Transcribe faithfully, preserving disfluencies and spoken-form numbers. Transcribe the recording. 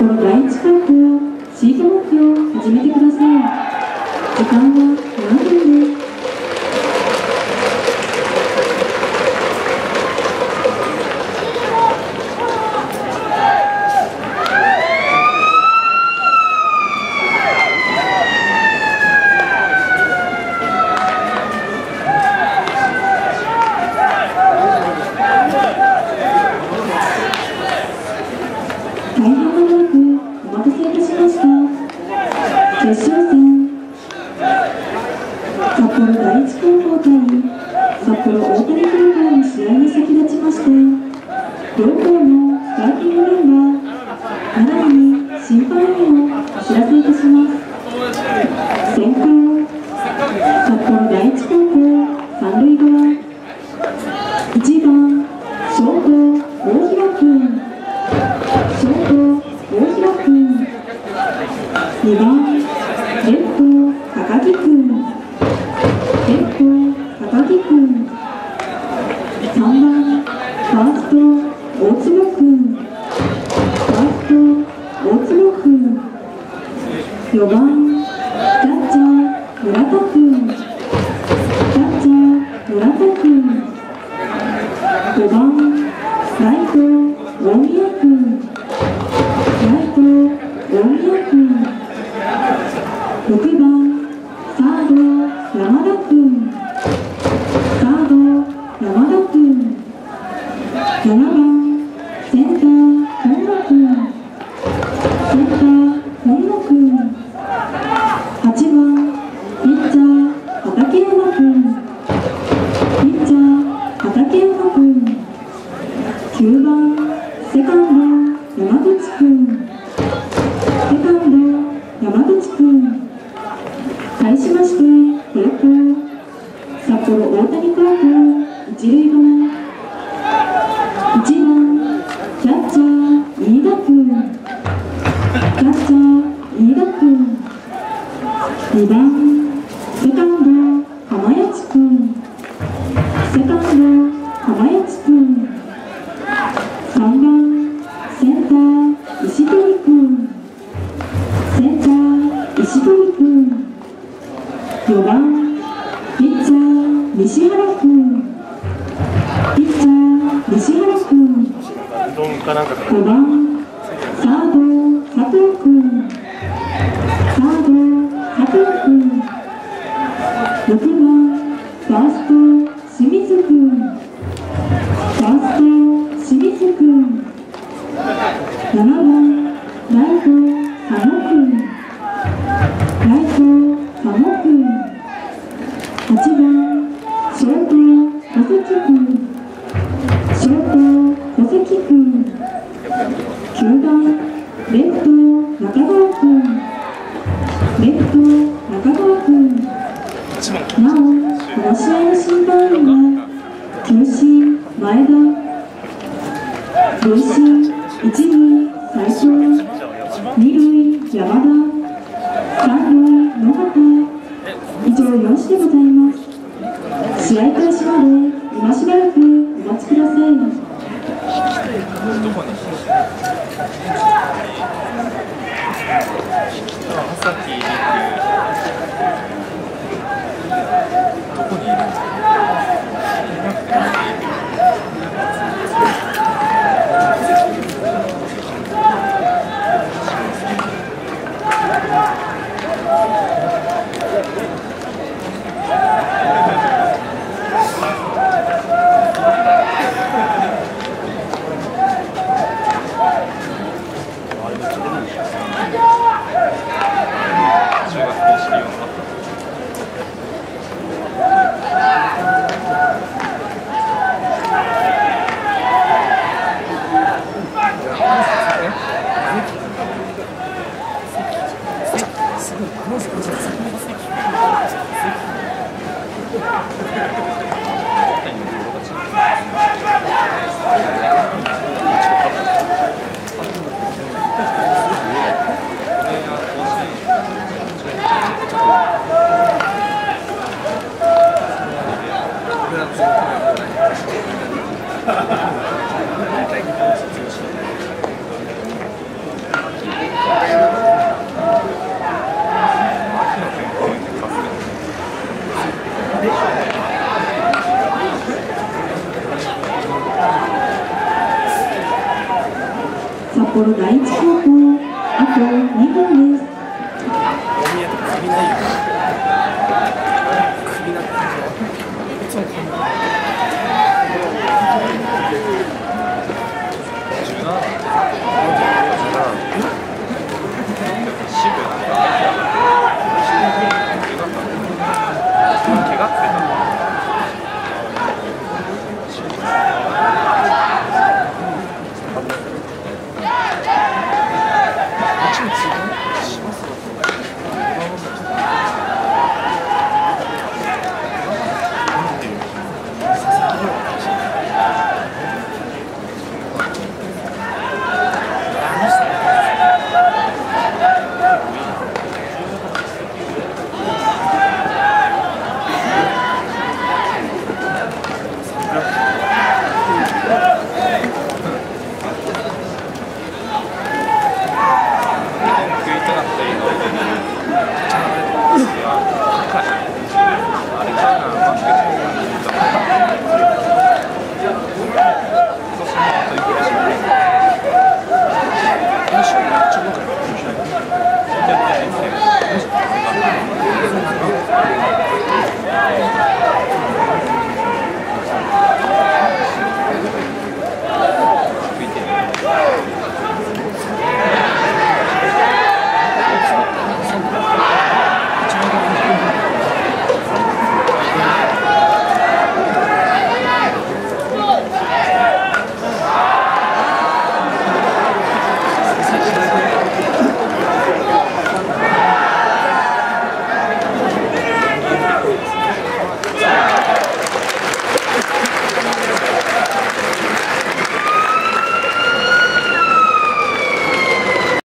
幌第一高校シートノックを始めてください。時間はななふんです。大変長くお待たせいたしました。決勝戦、札幌第一高校対札幌大谷高校の試合に先立ちまして、両校のスターティングメンバー並びに審判員をお知らせいたします。先攻、札幌第一高校三塁側、いちばんショート大平君、ショート大平君、にばんレフト高木君、レフト高木君、さんばんファースト大坪君、ファースト大坪君、よばんキャッチャー村田君、キャッチャー村田君、ごばんライト大宮君、ライト大宮君、ろくばんサード山田君、サード山田君、ななばんセンター本野君、センター本野君、はちばんピッチャー畠山君、ピッチャー畠山君、きゅうばんセカンド山口君、セカンド山口君。対しまして後攻、札幌大谷高校一塁側、いちばんキャッチャー飯田君、キャッチャー飯田君、にばんセカンド浜谷君、セカンド浜谷君、さんばんセンター石鳥君、センター石鳥君、よばんピッチャー西原君、ピッチャー西原君、ごばんサード佐藤君、サード佐藤君、ろくばんファースト清水君、ファースト清水君、ななばんライト佐野君、ライト佐野君、はちばんショート小関君、ショート小関君、きゅうばんレフト中川君、レフト中川君。なお、この試合の審判員は球審前田、塁審一塁斉藤、二塁山田、三塁野畑、以上よんしでございます。試合開始まで今しばらくお待ちください。 どこにいるんですか？ 札幌第一高校、あとにふんです。 大宮とか首ないよ。首なってる。